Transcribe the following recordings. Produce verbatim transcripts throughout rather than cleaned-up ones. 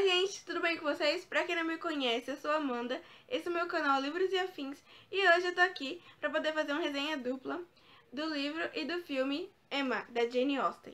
Oi gente, tudo bem com vocês? Pra quem não me conhece, eu sou a Amanda, esse é o meu canal Livros e Afins e hoje eu tô aqui pra poder fazer uma resenha dupla do livro e do filme Emma, da Jane Austen.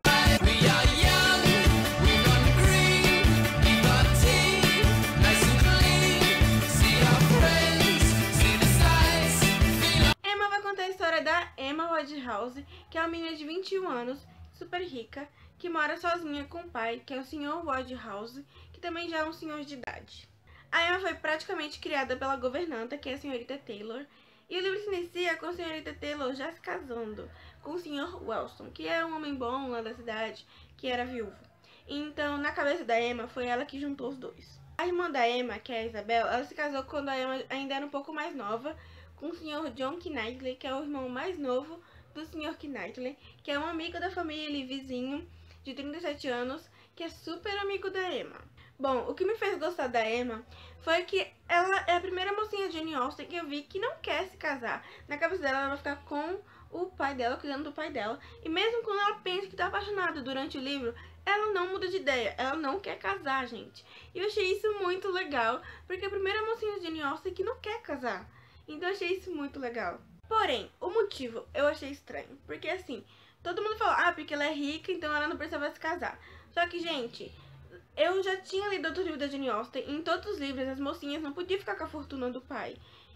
Emma vai contar a história da Emma Woodhouse, que é uma menina de vinte e um anos, super rica, que mora sozinha com o pai, que é o senhor Woodhouse, que também já é um senhor de idade. A Emma foi praticamente criada pela governanta, que é a senhorita Taylor, e o livro se inicia com a senhorita Taylor já se casando com o senhor Wellston, que era um homem bom lá da cidade, que era viúvo. Então, na cabeça da Emma, foi ela que juntou os dois. A irmã da Emma, que é a Isabel, ela se casou quando a Emma ainda era um pouco mais nova, com o senhor John Knightley, que é o irmão mais novo do senhor Knightley, que é um amigo da família e vizinho, de trinta e sete anos, que é super amigo da Emma. Bom, o que me fez gostar da Emma foi que ela é a primeira mocinha de Jane Austen que eu vi que não quer se casar. Na cabeça dela, ela vai ficar com o pai dela, cuidando do pai dela. E mesmo quando ela pensa que tá apaixonada durante o livro, ela não muda de ideia. Ela não quer casar, gente. E eu achei isso muito legal, porque é a primeira mocinha de Jane Austen que não quer casar. Então eu achei isso muito legal. Porém, o motivo eu achei estranho. Porque assim, todo mundo fala, ah, porque ela é rica, então ela não precisava se casar. Só que, gente, eu já tinha lido outro livro da Jane Austen, e em todos os livros as mocinhas não podiam ficar com a fortuna do pai.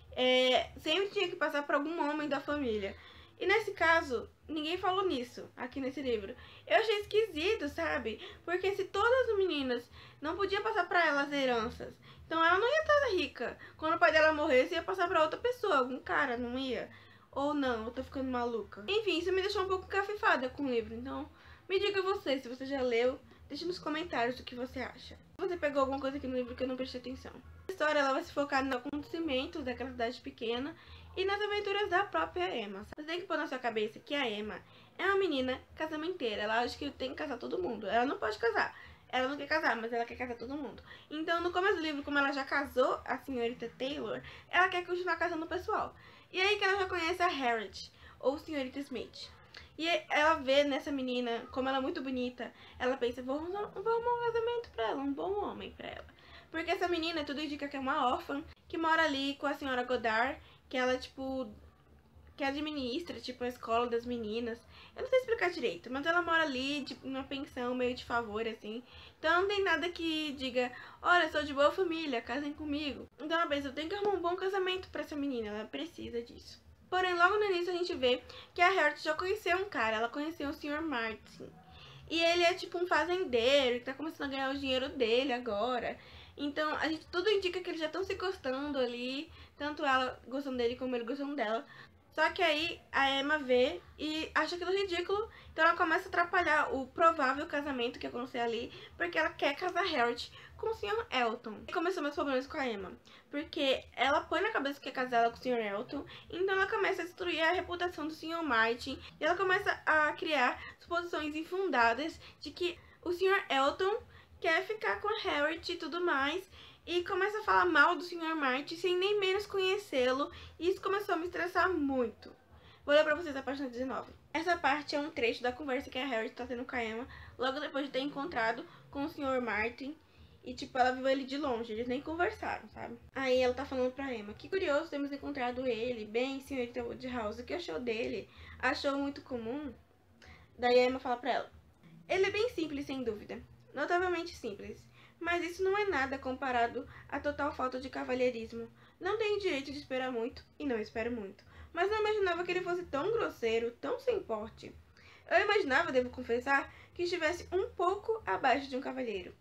É, sempre tinha que passar por algum homem da família. E nesse caso, ninguém falou nisso aqui nesse livro. Eu achei esquisito, sabe? Porque se todas as meninas não podiam passar pra elas heranças, então ela não ia estar rica. Quando o pai dela morresse, ia passar pra outra pessoa, algum cara, não ia? Ou não, eu tô ficando maluca. Enfim, isso me deixou um pouco cafifada com o livro, então me diga você, se você já leu, deixa nos comentários o que você acha. Se você pegou alguma coisa aqui no livro que eu não prestei atenção. A história ela vai se focar nos acontecimentos daquela cidade pequena e nas aventuras da própria Emma. Você tem que pôr na sua cabeça que a Emma é uma menina casamenteira. Ela acha que tem que casar todo mundo. Ela não pode casar. Ela não quer casar, mas ela quer casar todo mundo. Então, no começo do livro, como ela já casou a senhorita Taylor, ela quer continuar casando o pessoal. E aí que ela já conhece a Harriet, ou senhorita Smith. E ela vê nessa menina, como ela é muito bonita, ela pensa, vou arrumar, vou arrumar um casamento pra ela, um bom homem pra ela. Porque essa menina, tudo indica que é uma órfã, que mora ali com a senhora Goddard, que ela, tipo, que administra, tipo, a escola das meninas. Eu não sei explicar direito, mas ela mora ali, tipo, numa pensão meio de favor, assim. Então não tem nada que diga, olha, sou de boa família, casem comigo. Então ela pensa, eu tenho que arrumar um bom casamento pra essa menina, ela precisa disso. Porém, logo no início a gente vê que a Harriet já conheceu um cara, ela conheceu o senhor Martin. E ele é tipo um fazendeiro, que tá começando a ganhar o dinheiro dele agora. Então, a gente tudo indica que eles já estão se gostando ali, tanto ela gostando dele como ele gostando dela. Só que aí a Emma vê e acha aquilo ridículo, então ela começa a atrapalhar o provável casamento que ia acontecer ali, porque ela quer casar Harriet com o senhor Elton. E começou meus problemas com a Emma, porque ela põe na cabeça que quer casar ela com o senhor Elton, então ela começa a destruir a reputação do senhor Martin, e ela começa a criar suposições infundadas de que o senhor Elton quer ficar com a Harriet e tudo mais, e começa a falar mal do senhor Martin sem nem menos conhecê-lo, e isso começou a me estressar muito. Vou ler pra vocês a página dezenove. Essa parte é um trecho da conversa que a Harriet tá tendo com a Emma, logo depois de ter encontrado com o senhor Martin, e tipo, ela viu ele de longe, eles nem conversaram, sabe? Aí ela tá falando pra Emma, que curioso termos encontrado ele, bem, senhorita Woodhouse, o que achou dele? Achou muito comum? Daí a Emma fala pra ela, ele é bem simples, sem dúvida, notavelmente simples. Mas isso não é nada comparado à total falta de cavalheirismo. Não tenho direito de esperar muito, e não espero muito. Mas não imaginava que ele fosse tão grosseiro, tão sem porte. Eu imaginava, devo confessar, que estivesse um pouco abaixo de um cavalheiro.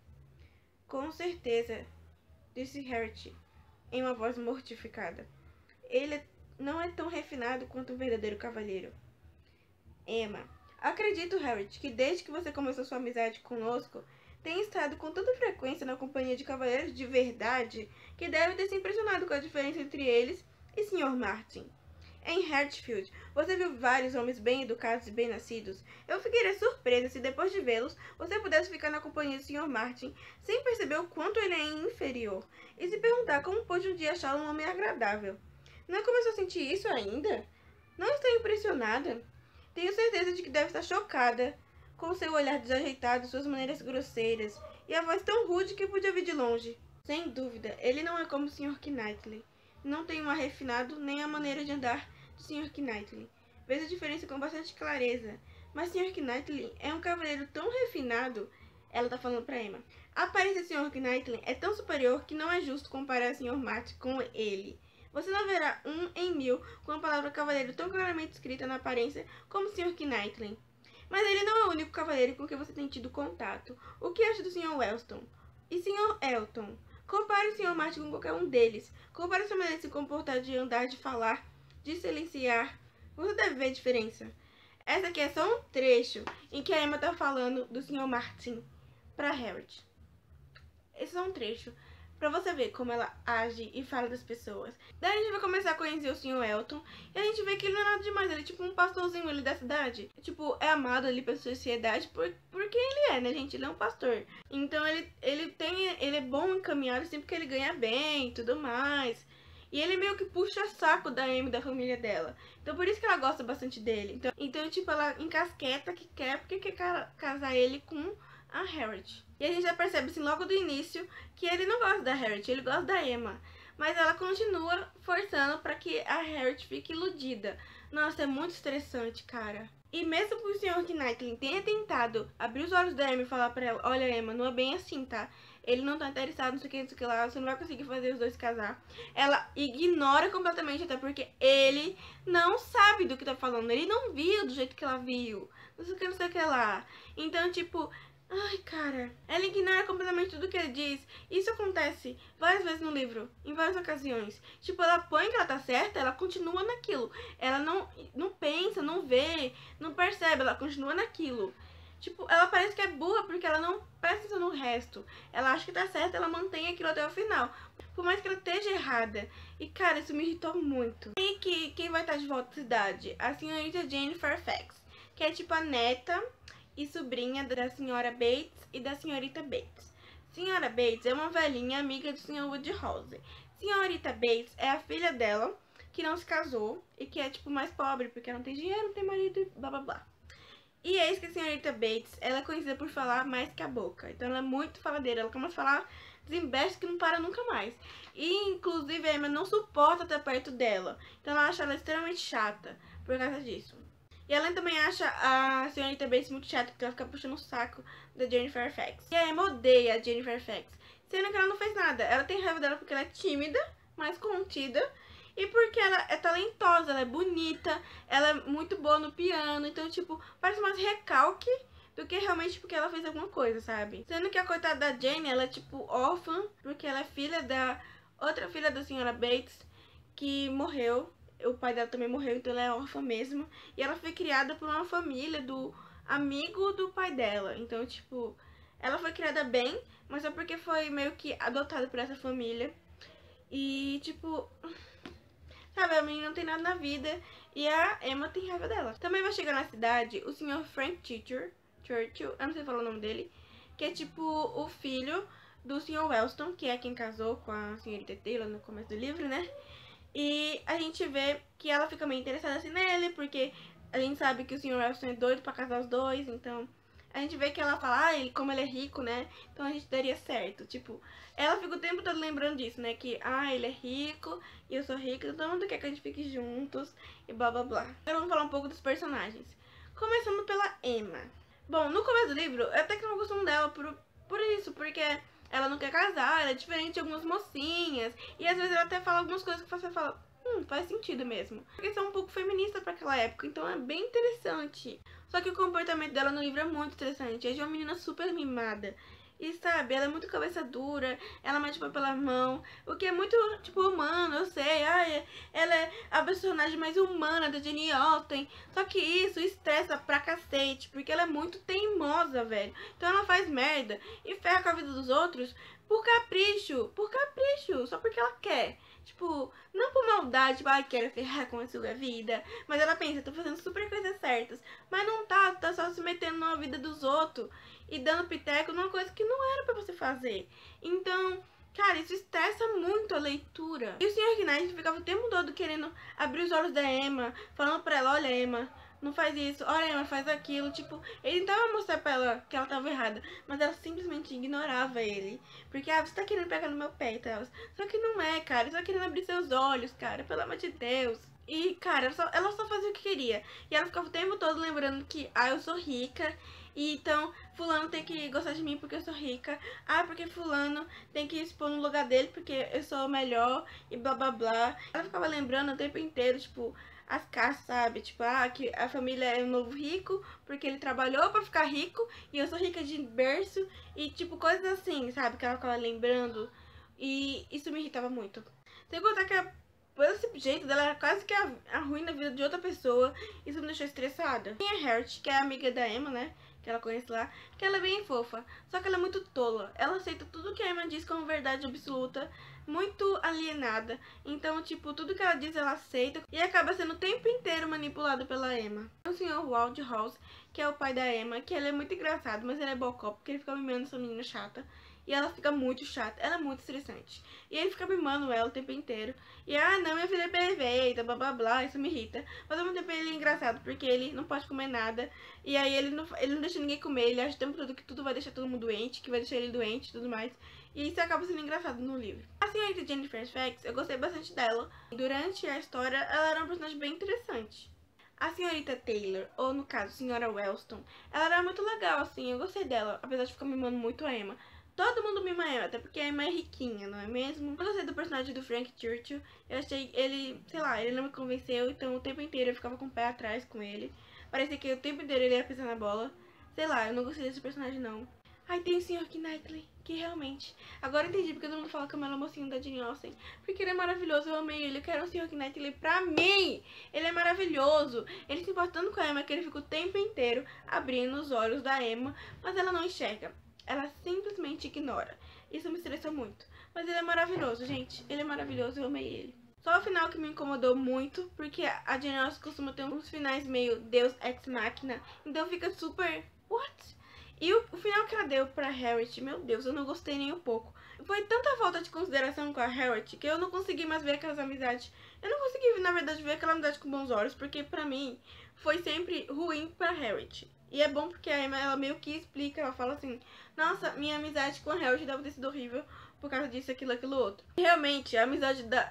Com certeza, disse Harriet, em uma voz mortificada. Ele não é tão refinado quanto um verdadeiro cavalheiro. Emma, acredito, Harriet, que desde que você começou sua amizade conosco, tem estado com tanta frequência na companhia de cavalheiros de verdade que deve ter se impressionado com a diferença entre eles e senhor Martin. Em Hatfield, você viu vários homens bem educados e bem nascidos. Eu ficaria surpresa se depois de vê-los, você pudesse ficar na companhia do senhor Martin sem perceber o quanto ele é inferior e se perguntar como pôde um dia achá-lo um homem agradável. Não começou a sentir isso ainda? Não está impressionada? Tenho certeza de que deve estar chocada com seu olhar desajeitado, suas maneiras grosseiras e a voz tão rude que podia vir de longe. Sem dúvida, ele não é como o senhor Knightley. Não tem um ar refinado nem a maneira de andar do senhor Knightley. Vejo a diferença com bastante clareza. Mas o senhor Knightley é um cavaleiro tão refinado. Ela tá falando pra Emma. A aparência do senhor Knightley é tão superior que não é justo comparar o senhor Martin com ele. Você não verá um em mil com a palavra cavaleiro tão claramente escrita na aparência como o senhor Knightley. Mas ele não é o único cavaleiro com quem você tem tido contato. O que acha do senhor Wellston? E senhor Elton? Compare o senhor Martin com qualquer um deles. Compare sua maneira de se comportar, de andar, de falar, de silenciar. Você deve ver a diferença. Essa aqui é só um trecho em que a Emma tá falando do senhor Martin pra Harriet. Esse é só um trecho pra você ver como ela age e fala das pessoas. Daí a gente vai começar a conhecer o senhor Elton e a gente vê que ele não é nada demais, ele é tipo um pastorzinho ali da cidade. Tipo, é amado ali pela sociedade por, por quem ele é, né, gente? Ele é um pastor. Então ele, ele tem, ele é bom encaminhado sempre que ele ganha bem e tudo mais. E ele meio que puxa saco da Amy e da família dela. Então por isso que ela gosta bastante dele. Então, então tipo, ela encasqueta que quer porque quer casar ele com a Harriet. E a gente já percebe assim logo do início que ele não gosta da Harriet, ele gosta da Emma. Mas ela continua forçando pra que a Harriet fique iludida. Nossa, é muito estressante, cara. E mesmo que o senhor Knightley tenha tentado abrir os olhos da Emma e falar pra ela, olha Emma, não é bem assim, tá? Ele não tá interessado, não sei o que, não sei o que lá, você não vai conseguir fazer os dois casar. Ela ignora completamente, até porque ele não sabe do que tá falando. Ele não viu do jeito que ela viu. Não sei o que, não sei o que lá. Então, tipo... Ai, cara, ela ignora completamente tudo que ele diz. Isso acontece várias vezes no livro, em várias ocasiões. Tipo, ela põe que ela tá certa, ela continua naquilo. Ela não, não pensa, não vê, não percebe, ela continua naquilo. Tipo, ela parece que é burra porque ela não presta atenção no resto. Ela acha que tá certa, ela mantém aquilo até o final. Por mais que ela esteja errada. E, cara, isso me irritou muito. E que, quem vai estar de volta à cidade? A senhorita Jane Fairfax, que é tipo a neta e sobrinha da senhora Bates e da senhorita Bates. Senhora Bates é uma velhinha amiga do senhor Woodhouse. Senhorita Bates é a filha dela, que não se casou e que é, tipo, mais pobre, porque não tem dinheiro, não tem marido e blá blá blá. E eis que a senhorita Bates, ela é conhecida por falar mais que a boca. Então ela é muito faladeira, ela começa a falar desembeste que não para nunca mais. E, inclusive, a Emma não suporta estar perto dela. Então ela acha ela extremamente chata por causa disso. E ela também acha a senhorita Bates muito chata, porque ela fica puxando o saco da Jane Fairfax. E a Emma odeia a Jane Fairfax, sendo que ela não fez nada. Ela tem raiva dela porque ela é tímida, mais contida, e porque ela é talentosa, ela é bonita, ela é muito boa no piano. Então, tipo, parece mais recalque do que realmente porque ela fez alguma coisa, sabe? Sendo que a coitada da Jane, ela é, tipo, órfã, porque ela é filha da outra filha da senhora Bates, que morreu. O pai dela também morreu, então ela é órfã mesmo. E ela foi criada por uma família do amigo do pai dela. Então, tipo, ela foi criada bem, mas só porque foi meio que adotada por essa família. E, tipo, sabe, a menina não tem nada na vida e a Emma tem raiva dela. Também vai chegar na cidade o senhor Frank Churchill, Churchill, eu não sei falar o nome dele, que é, tipo, o filho do senhor Wellston, que é quem casou com a senhorita Taylor no começo do livro, né? E a gente vê que ela fica meio interessada assim nele, porque a gente sabe que o senhor Wellston é doido pra casar os dois, então a gente vê que ela fala, ah, ele, como ele é rico, né, então a gente daria certo. Tipo, ela fica o tempo todo lembrando disso, né, que, ah, ele é rico e eu sou rica, então todo mundo quer que a gente fique juntos e blá blá blá. Agora vamos falar um pouco dos personagens. Começando pela Emma. Bom, no começo do livro, eu até que não gosto dela por, por isso, porque ela não quer casar, ela é diferente de algumas mocinhas. E às vezes ela até fala algumas coisas que você fala, hum, faz sentido mesmo. Porque são um pouco feministas pra aquela época, então é bem interessante. Só que o comportamento dela no livro é muito interessante. É de uma menina super mimada. E sabe, ela é muito cabeça dura, ela mete o pé pela mão, o que é muito, tipo, humano, eu sei. Ai, ela é a personagem mais humana da Jane Austen. Só que isso estressa pra cacete, porque ela é muito teimosa, velho. Então ela faz merda e ferra com a vida dos outros por capricho, por capricho, só porque ela quer. Tipo, não por maldade, tipo, ai, quero ferrar com a sua vida. Mas ela pensa, tô fazendo super coisas certas. Mas não tá, tá só se metendo na vida dos outros e dando piteco numa coisa que não era pra você fazer. Então, cara, isso estressa muito a leitura. E o senhor Knight ficava o tempo todo querendo abrir os olhos da Emma, falando pra ela, olha, Emma, não faz isso, olha, Emma, faz aquilo. Tipo, ele tentava mostrar pra ela que ela tava errada, mas ela simplesmente ignorava ele. Porque, ah, você tá querendo pegar no meu pé e tal. Só que não é, cara, você tá querendo abrir seus olhos, cara, pelo amor de Deus. E, cara, ela só, ela só fazia o que queria. E ela ficava o tempo todo lembrando que, ah, eu sou rica, e então fulano tem que gostar de mim porque eu sou rica. Ah, porque fulano tem que expor no lugar dele porque eu sou o melhor e blá blá blá. Ela ficava lembrando o tempo inteiro, tipo, as caixas, sabe? Tipo, ah, que a família é um novo rico porque ele trabalhou pra ficar rico e eu sou rica de berço. E, tipo, coisas assim, sabe? Que ela ficava lembrando. E isso me irritava muito. Sem contar que a por esse jeito dela era quase que a, a ruim na vida de outra pessoa. Isso me deixou estressada. Tem a Harriet, que é a amiga da Emma, né? Que ela conhece lá. Que ela é bem fofa. Só que ela é muito tola. Ela aceita tudo que a Emma diz como verdade absoluta. Muito alienada. Então, tipo, tudo que ela diz ela aceita. E acaba sendo o tempo inteiro manipulado pela Emma. O senhor Waldhouse, que é o pai da Emma. Que ele é muito engraçado, mas ele é bocó. Porque ele fica mimando essa menina chata. E ela fica muito chata, ela é muito estressante. E ele fica mimando ela o tempo inteiro. E, ah, não, minha filha é perfeita, blá blá blá, isso me irrita. Mas ao mesmo tempo ele é engraçado, porque ele não pode comer nada. E aí ele não, ele não deixa ninguém comer, ele acha o tempo todo que tudo vai deixar todo mundo doente, que vai deixar ele doente e tudo mais. E isso acaba sendo engraçado no livro. A senhorita Jennifer Fax, eu gostei bastante dela. Durante a história, ela era uma personagem bem interessante. A senhorita Taylor, ou no caso, a senhora Wellston, ela era muito legal, assim, eu gostei dela, apesar de ficar mimando muito a Emma. Todo mundo mima a Emma, até porque a Emma é riquinha, não é mesmo? Eu gostei do personagem do Frank Churchill. Eu achei ele, sei lá, ele não me convenceu, então o tempo inteiro eu ficava com o pé atrás com ele. Parecia que o tempo inteiro ele ia pisar na bola. Sei lá, eu não gostei desse personagem, não. Ai, tem o senhor Knightley, que realmente... Agora eu entendi porque todo mundo fala que é o melhor mocinho da Jane Austen. Porque ele é maravilhoso, eu amei ele. Eu quero o senhor Knightley pra mim. Ele é maravilhoso. Ele se importando com a Emma, que ele fica o tempo inteiro abrindo os olhos da Emma, mas ela não enxerga. Ela simplesmente ignora. Isso me estressou muito. Mas ele é maravilhoso, gente. Ele é maravilhoso, eu amei ele. Só o final que me incomodou muito, porque a Jane Austen costuma ter uns finais meio Deus Ex Machina. Então fica super... What? E o, o final que ela deu pra Harriet, meu Deus, eu não gostei nem um pouco. Foi tanta falta de consideração com a Harriet que eu não consegui mais ver aquelas amizades. Eu não consegui, na verdade, ver aquela amizade com bons olhos, porque pra mim foi sempre ruim pra Harriet. E é bom porque a Emma, ela meio que explica, ela fala assim, nossa, minha amizade com a Harriet deve ter sido horrível por causa disso, aquilo, aquilo outro. E realmente, a amizade da...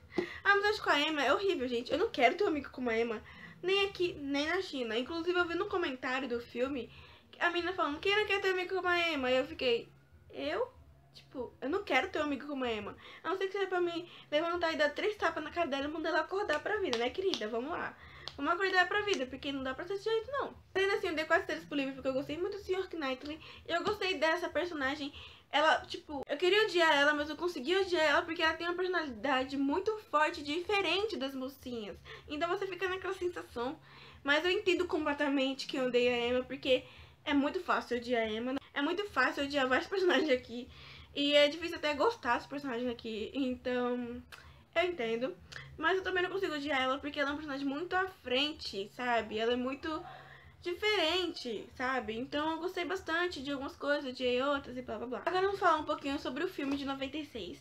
a amizade com a Emma é horrível, gente. Eu não quero ter um amigo como a Emma, nem aqui, nem na China. Inclusive, eu vi no comentário do filme a menina falando, quem não quer ter um amigo como a Emma? E eu fiquei, eu? Tipo, eu não quero ter um amigo como a Emma. A não ser que seja pra mim levantar e dar três tapas na cara dela e mandar ela acordar pra vida, né, querida? Vamos lá. Vamos acordar pra vida, porque não dá pra ser desse jeito, não. Ainda assim, eu dei quase três pro livro, porque eu gostei muito do senhor Knightley. E eu gostei dessa personagem. Ela, tipo, eu queria odiar ela, mas eu consegui odiar ela porque ela tem uma personalidade muito forte, diferente das mocinhas. Então você fica naquela sensação. Mas eu entendo completamente que eu odeio a Emma, porque é muito fácil odiar a Emma. É muito fácil odiar vários personagens aqui. E é difícil até gostar dos personagens aqui. Então... eu entendo, mas eu também não consigo odiar ela porque ela é um personagem muito à frente, sabe? Ela é muito diferente, sabe? Então eu gostei bastante de algumas coisas, odiei outras e blá blá blá. Agora vamos falar um pouquinho sobre o filme de noventa e seis.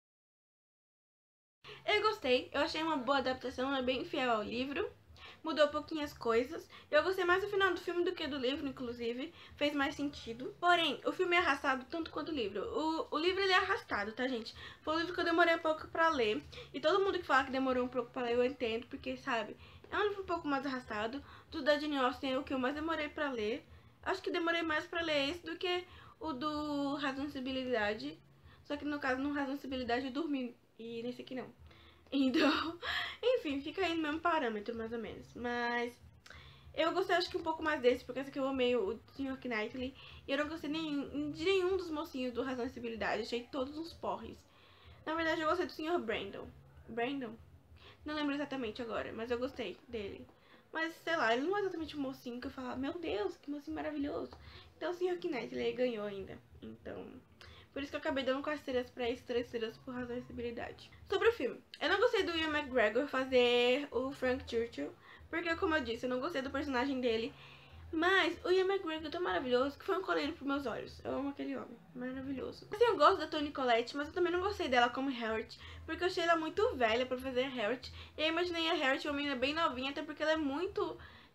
Eu gostei, eu achei uma boa adaptação, é bem fiel ao livro. Mudou pouquinhas coisas. Eu gostei mais do final do filme do que do livro, inclusive. Fez mais sentido. Porém, o filme é arrastado tanto quanto o livro. O, o livro ele é arrastado, tá, gente? Foi um livro que eu demorei um pouco pra ler. E todo mundo que fala que demorou um pouco pra ler, eu entendo. Porque, sabe, é um livro um pouco mais arrastado. Do da Jane Austen é o que eu mais demorei pra ler. Acho que demorei mais pra ler esse do que o do Razão e Sensibilidade. Só que no caso, no Razão e Sensibilidade eu dormi. E nesse aqui não. Então, enfim, fica aí no mesmo parâmetro, mais ou menos. Mas eu gostei, acho que um pouco mais desse, porque esse aqui eu amei o senhor Knightley. E eu não gostei nem, de nenhum dos mocinhos do Razão e Sensibilidade. Achei todos uns porres. Na verdade, eu gostei do senhor Brandon. Brandon? Não lembro exatamente agora, mas eu gostei dele. Mas, sei lá, ele não é exatamente um mocinho que eu falo, meu Deus, que mocinho maravilhoso. Então, o senhor Knightley, ele ganhou ainda. Então... por isso que eu acabei dando quatro estrelas pra esse, três estrelas por razão e sensibilidade. Sobre o filme. Eu não gostei do Ian McGregor fazer o Frank Churchill. Porque, como eu disse, eu não gostei do personagem dele. Mas o Ian McGregor é tão maravilhoso que foi um colírio pros meus olhos. Eu amo aquele homem. Maravilhoso. Assim, eu gosto da Toni Collette, mas eu também não gostei dela como Harriet. Porque eu achei ela muito velha pra fazer Harriet. E eu imaginei a Harriet uma menina bem novinha, até porque ela é muito...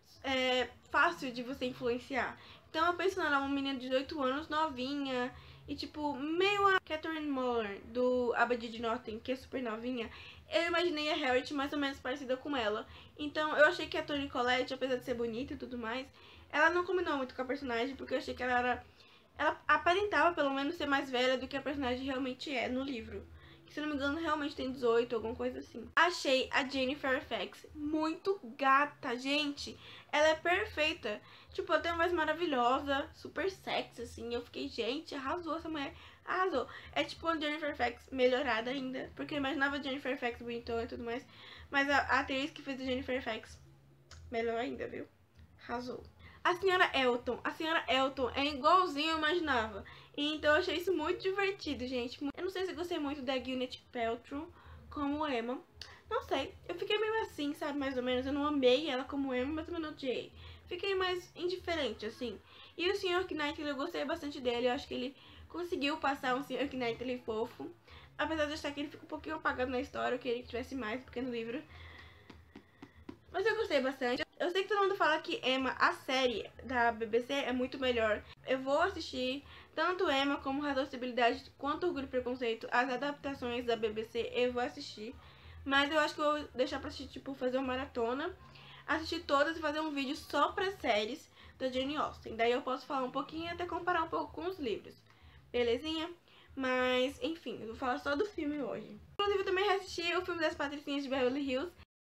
é, fácil de você influenciar. Então eu penso nela, uma menina de dezoito anos, novinha, e tipo, meio a Catherine Muller, do Abbott de Norton, que é super novinha. Eu imaginei a Harriet mais ou menos parecida com ela. Então eu achei que a Toni Collette, apesar de ser bonita e tudo mais, ela não combinou muito com a personagem, porque eu achei que ela era... Ela aparentava, pelo menos, ser mais velha do que a personagem realmente é no livro. Que, se não me engano, realmente tem dezoito, alguma coisa assim. Achei a Jane Fairfax muito gata, gente. Ela é perfeita. Tipo, ela tem uma voz maravilhosa, super sexy, assim. Eu fiquei, gente, arrasou essa mulher. Arrasou. É tipo a Jane Fairfax melhorada ainda. Porque eu imaginava a Jane Fairfax bonitona e tudo mais. Mas a, a atriz que fez a Jane Fairfax, melhor ainda, viu? Arrasou. A senhora Elton, a senhora Elton é igualzinho eu imaginava. E então eu achei isso muito divertido, gente. Eu não sei se eu gostei muito da Gwyneth Paltrow como Emma. Não sei, eu fiquei meio assim, sabe, mais ou menos. Eu não amei ela como Emma, mas também não odiei. Fiquei mais indiferente, assim. E o senhor Knightley, eu gostei bastante dele. Eu acho que ele conseguiu passar um senhor Knightley fofo. Apesar de achar que ele fica um pouquinho apagado na história, eu queria que tivesse mais, porque no livro... Mas eu gostei bastante. Eu sei que todo mundo fala que Emma, a série da B B C, é muito melhor. Eu vou assistir tanto Emma como Razoabilidade quanto Orgulho e Preconceito, as adaptações da B B C, eu vou assistir. Mas eu acho que eu vou deixar pra assistir, tipo, fazer uma maratona, assistir todas e fazer um vídeo só pra séries da Jane Austen. Daí eu posso falar um pouquinho e até comparar um pouco com os livros. Belezinha? Mas, enfim, eu vou falar só do filme hoje. Inclusive, eu também reassisti o filme das Patricinhas de Beverly Hills.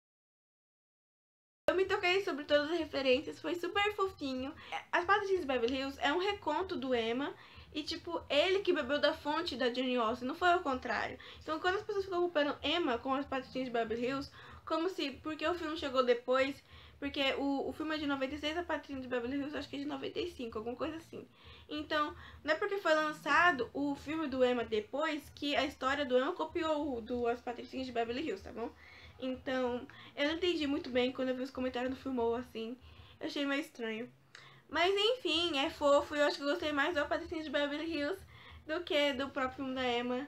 Eu me toquei sobre todas as referências, foi super fofinho. As Patricinhas de Beverly Hills é um reconto do Emma. E, tipo, ele que bebeu da fonte da Jane Austen, não foi ao contrário. Então, quando as pessoas ficam comparando Emma com as Patricinhas de Beverly Hills, como se, porque o filme chegou depois, porque o, o filme é de noventa e seis, a Patricinha de Beverly Hills acho que é de noventa e cinco, alguma coisa assim. Então, não é porque foi lançado o filme do Emma depois, que a história do Emma copiou o do As Patricinhas de Beverly Hills, tá bom? Então, eu não entendi muito bem quando eu vi os comentários do filme ou assim, eu achei meio estranho. Mas enfim, é fofo e eu acho que eu gostei mais do Patricinha de Beverly Hills do que do próprio filme da Emma.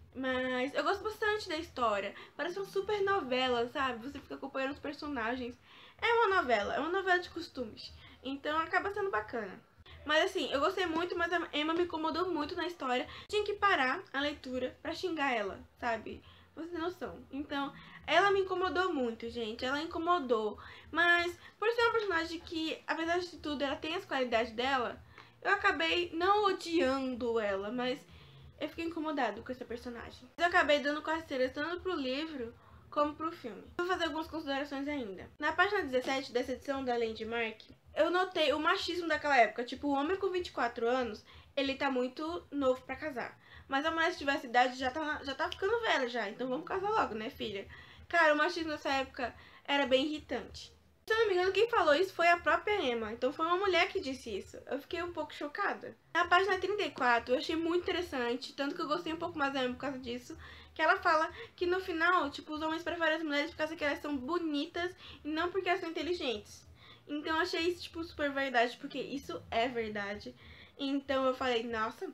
Mas eu gosto bastante da história. Parece uma super novela, sabe? Você fica acompanhando os personagens. É uma novela, é uma novela de costumes. Então acaba sendo bacana. Mas assim, eu gostei muito, mas a Emma me incomodou muito na história. Tinha que parar a leitura pra xingar ela, sabe? Você tem noção. Então, ela me incomodou muito, gente. Ela incomodou. Mas, por ser uma personagem que, apesar de tudo, ela tem as qualidades dela, eu acabei não odiando ela, mas eu fiquei incomodado com essa personagem. Eu acabei dando costeiras tanto pro livro como pro filme. Vou fazer algumas considerações ainda. Na página dezessete dessa edição da Landmark, eu notei o machismo daquela época. Tipo, o homem com vinte e quatro anos, ele tá muito novo pra casar. Mas a mulher, se tivesse idade, já tá, já tá ficando velha já. Então vamos casar logo, né, filha? Cara, o machismo nessa época era bem irritante. Se eu não me engano, quem falou isso foi a própria Emma. Então foi uma mulher que disse isso. Eu fiquei um pouco chocada. Na página trinta e quatro, eu achei muito interessante. Tanto que eu gostei um pouco mais da Emma por causa disso. Que ela fala que no final, tipo, os homens preferem as mulheres por causa que elas são bonitas e não porque elas são inteligentes. Então eu achei isso, tipo, super verdade. Porque isso é verdade. Então eu falei, nossa...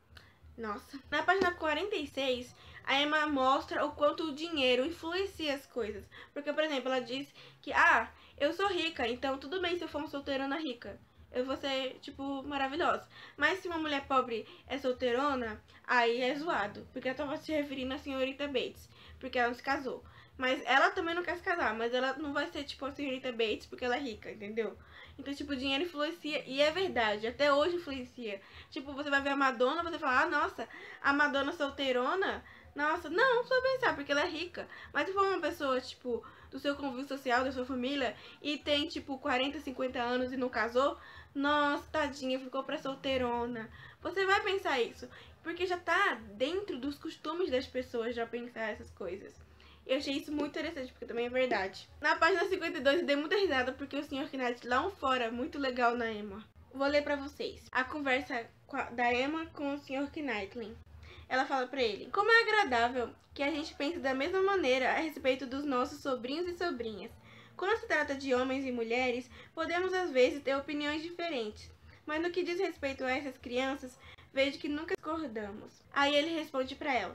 Nossa. Na página quarenta e seis, a Emma mostra o quanto o dinheiro influencia as coisas. Porque, por exemplo, ela diz que, ah, eu sou rica, então tudo bem se eu for uma solteirona rica. Eu vou ser, tipo, maravilhosa. Mas se uma mulher pobre é solteirona, aí é zoado. Porque ela tava se referindo à senhorita Bates. Porque ela não se casou. Mas ela também não quer se casar. Mas ela não vai ser, tipo, a senhorita Bates porque ela é rica, entendeu? Então, tipo, o dinheiro influencia. E é verdade, até hoje influencia. Tipo, você vai ver a Madonna, você fala, ah, nossa, a Madonna solteirona? Nossa, não, não precisa pensar, porque ela é rica. Mas se for uma pessoa, tipo, do seu convívio social, da sua família, e tem, tipo, quarenta, cinquenta anos e não casou, nossa, tadinha, ficou pra solteirona. Você vai pensar isso, porque já tá dentro dos costumes das pessoas já pensar essas coisas. Eu achei isso muito interessante, porque também é verdade. Na página cinquenta e dois eu dei muita risada, porque o senhor Knight lá um fora, muito legal na Emma. Vou ler pra vocês. A conversa da Emma com o senhor Knightley. Ela fala pra ele: como é agradável que a gente pense da mesma maneira a respeito dos nossos sobrinhos e sobrinhas. Quando se trata de homens e mulheres, podemos às vezes ter opiniões diferentes. Mas no que diz respeito a essas crianças, vejo que nunca discordamos. Aí ele responde pra ela: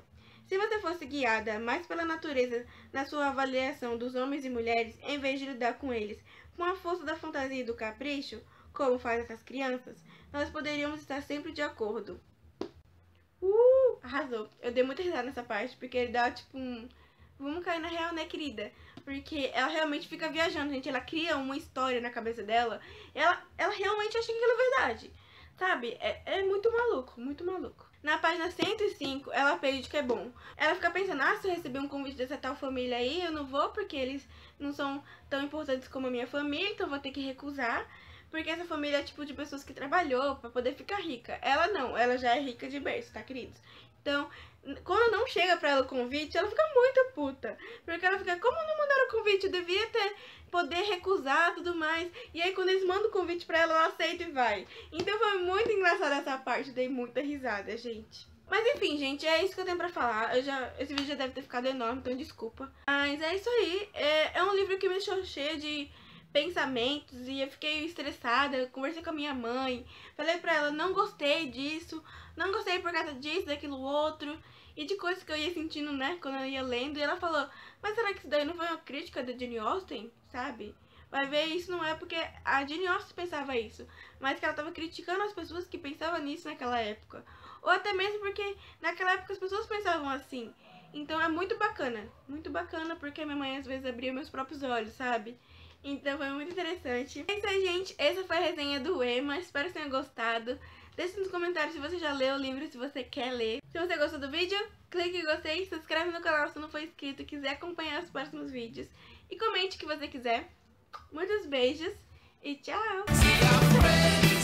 Se você fosse guiada mais pela natureza na sua avaliação dos homens e mulheres, em vez de lidar com eles com a força da fantasia e do capricho, como fazem essas crianças, nós poderíamos estar sempre de acordo. Uh, arrasou. Eu dei muita risada nessa parte, porque ele dá tipo um... Vamos cair na real, né, querida? Porque ela realmente fica viajando, gente. Ela cria uma história na cabeça dela. Ela, ela realmente acha que aquilo é verdade. Sabe? É, é muito maluco, muito maluco. Na página cento e cinco, ela pede que é bom. Ela fica pensando, ah, se eu receber um convite dessa tal família aí, eu não vou porque eles não são tão importantes como a minha família, então eu vou ter que recusar. Porque essa família é tipo de pessoas que trabalhou pra poder ficar rica. Ela não, ela já é rica de berço, tá, queridos? Então, quando não chega pra ela o convite, ela fica muito puta. Porque ela fica, como não mandaram o convite? Eu devia ter poder recusar tudo mais. E aí quando eles mandam o convite pra ela, ela aceita e vai. Então foi muito engraçada essa parte, dei muita risada, gente. Mas enfim, gente, é isso que eu tenho pra falar. Eu já, esse vídeo já deve ter ficado enorme, então desculpa. Mas é isso aí. É, é um livro que me deixou cheio de pensamentos e eu fiquei estressada. Eu conversei com a minha mãe, falei pra ela, não gostei disso, não gostei por causa disso, daquilo outro, e de coisas que eu ia sentindo, né, quando eu ia lendo. E ela falou, mas será que isso daí não foi uma crítica da Jane Austen, sabe? Vai ver, isso não é porque a Jane Austen pensava isso, mas que ela tava criticando as pessoas que pensavam nisso naquela época. Ou até mesmo porque naquela época as pessoas pensavam assim. Então é muito bacana, muito bacana, porque minha mãe às vezes abria meus próprios olhos, sabe? Então foi muito interessante. É isso aí, gente. Essa foi a resenha do Emma. Espero que tenham gostado. Deixe nos comentários se você já leu o livro, se você quer ler. Se você gostou do vídeo, clique em gostei, se inscreve no canal se não for inscrito e quiser acompanhar os próximos vídeos. E comente o que você quiser. Muitos beijos e tchau!